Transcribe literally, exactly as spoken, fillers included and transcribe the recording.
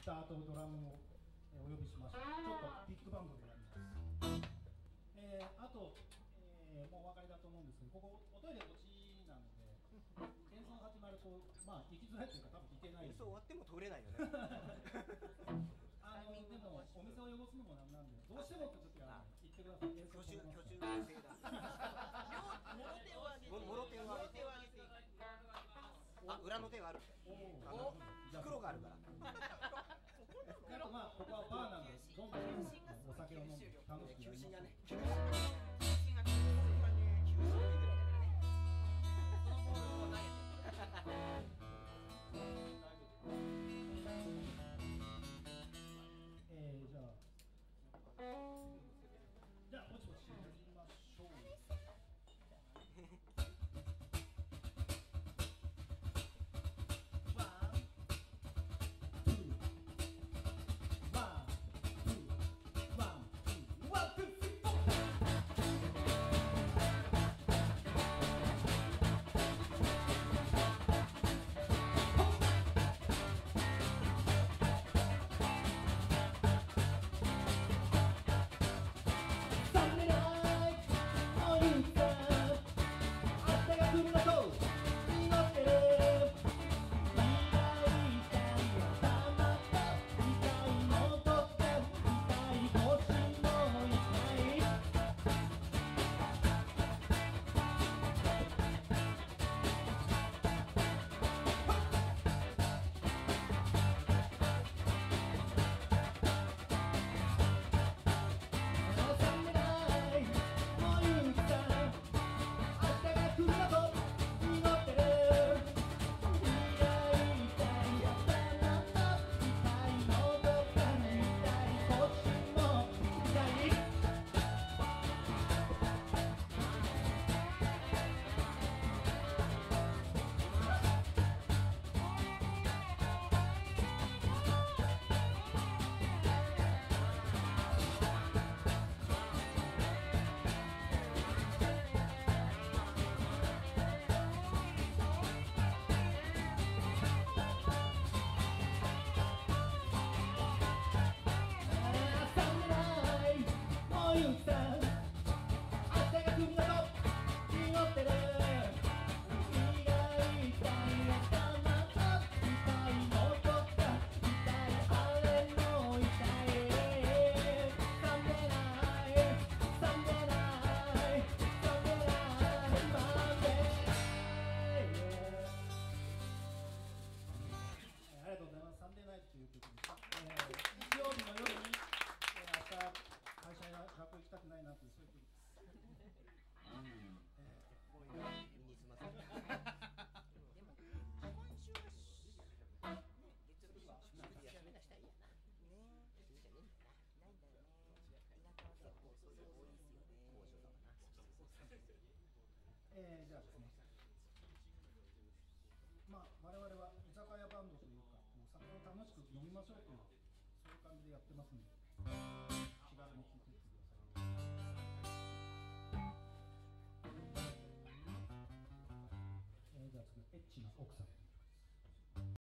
ターとドラムをお呼びしまして、ちょっとビッグバンドでやります。えー、あと、えー、もうお分かりだと思うんですけど、ここおトイレ落ちなので、演奏が始まると、まあ行きづらいというか、多分行けない。 演奏終わっても通れないよね。 あのでもお店を汚すのもなんなんで、どうしてもって時は言ってください。 挙手挙手制だ。もろ手を上げて。あ、裏の手がある。あの袋があるから。 袋、まあここはバーなんで、どんどんお酒を飲んで楽しく。 休止がね。 えー、じゃあ、じゃあ、ぼちぼちやりましょう。サンデーナイトという曲でした。えー、日曜日の夜に、えー、明日会社や学校行きたくないなというそういう曲です。 こういう身につまされて。でも今週は月曜日は祝日休み出したいやな。ね、いいじゃねえんだな。ないんだよね。田舎は結構そういう多いですよね。 えー、じゃあですね。まあ我々は居酒屋バンドというか、お酒を楽しく飲みましょうというそういう感じでやってますんで、気軽に聴いていってください。えー、じゃあ次エッチな奥さん。